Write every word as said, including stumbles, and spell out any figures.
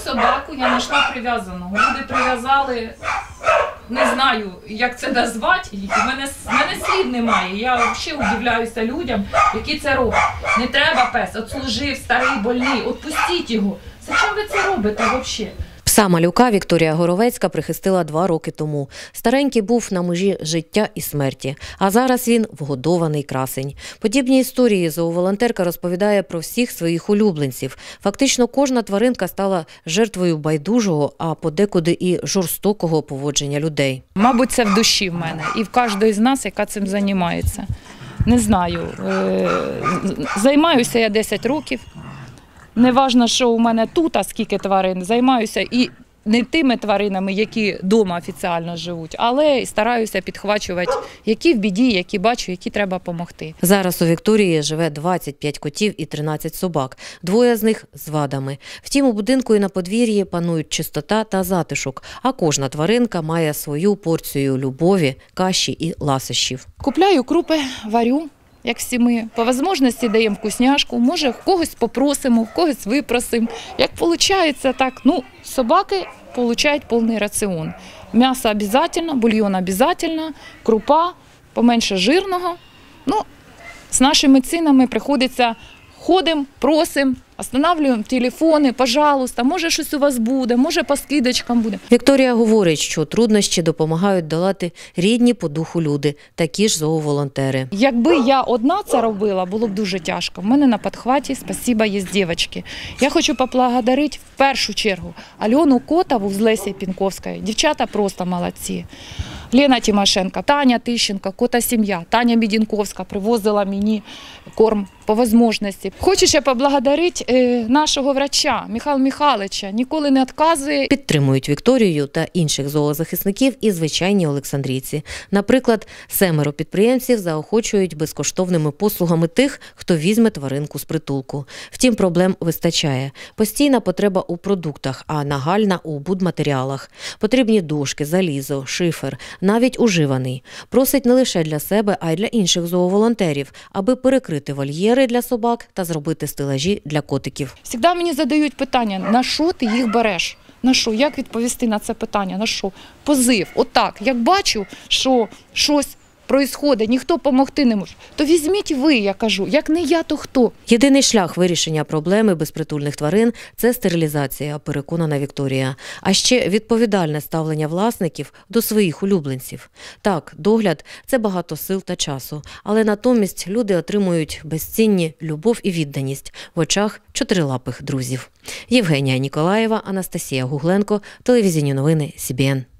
собаку я знайшла прив'язаного. Люди прив'язали, не знаю, як це назвати, в мене, в мене слів немає. Я взагалі удивляюся людям, які це роблять. Не треба пес, отслужив, старий, больний, відпустіть його. Зачем ви це робите взагалі? Пса малюка Вікторія Горовецька прихистила два роки тому. Старенький був на межі життя і смерті, а зараз він вгодований красень. Подібні історії зооволонтерка розповідає про всіх своїх улюбленців. Фактично кожна тваринка стала жертвою байдужого, а подекуди і жорстокого поводження людей. Мабуть, це в душі в мене і в кожної з нас, яка цим займається. Не знаю, займаюся я десять років. Не важливо, що у мене тут, а скільки тварин, займаюся і не тими тваринами, які вдома офіційно живуть, але стараюся підхвачувати, які в біді, які бачу, які треба допомогти. Зараз у Вікторії живе двадцять п'ять котів і тринадцять собак, двоє з них з вадами. Втім, у будинку і на подвір'ї панують чистота та затишок, а кожна тваринка має свою порцію любові, каші і ласощів. Купляю крупи, варю. Як всі ми, по можливості даємо вкусняшку, може в когось попросимо, в когось випросимо. Як виходить, так, ну, собаки отримують повний раціон. М'ясо обов'язково, бульйон обов'язково, крупа, поменше жирного. Ну, з нашими цінами приходиться, ходимо, просимо, останавливаємо телефони, пожалуйста, може щось у вас буде, може по скидочкам буде. Вікторія говорить, що труднощі допомагають долати рідні по духу люди, такі ж зооволонтери. Якби я одна це робила, було б дуже тяжко. В мене на підхваті, спасибо, є дівчатки. Я хочу поблагодарити в першу чергу Альону Котову з Лесі Пінковської. Дівчата просто молодці. Лена Тимошенко, Таня Тищенко, Кота сім'я, Таня Бідінковська привозила мені корм по можливості. Хочу ще поблагодарити е, нашого врача Михайла Михайловича, ніколи не відказує. Підтримують Вікторію та інших зоозахисників і звичайні олександрійці. Наприклад, семеро підприємців заохочують безкоштовними послугами тих, хто візьме тваринку з притулку. Втім, проблем вистачає. Постійна потреба у продуктах, а нагальна у будматеріалах. Потрібні дошки, залізо, шифер, навіть уживаний. Просить не лише для себе, а й для інших зооволонтерів, аби перекрити вольєри для собак та зробити стелажі для котиків. Завжди мені задають питання, на що ти їх береш? На що? Як відповісти на це питання? На що? Позив. Отак. Як бачу, що щось происходить, ніхто допомогти не може, то візьміть ви, я кажу, як не я, то хто? Єдиний шлях вирішення проблеми безпритульних тварин – це стерилізація, переконана Вікторія. А ще відповідальне ставлення власників до своїх улюбленців. Так, догляд – це багато сил та часу, але натомість люди отримують безцінні любов і відданість в очах чотирилапих друзів. Євгенія Ніколаєва, Анастасія Гугленко, телевізійні новини Сі Бі Ен.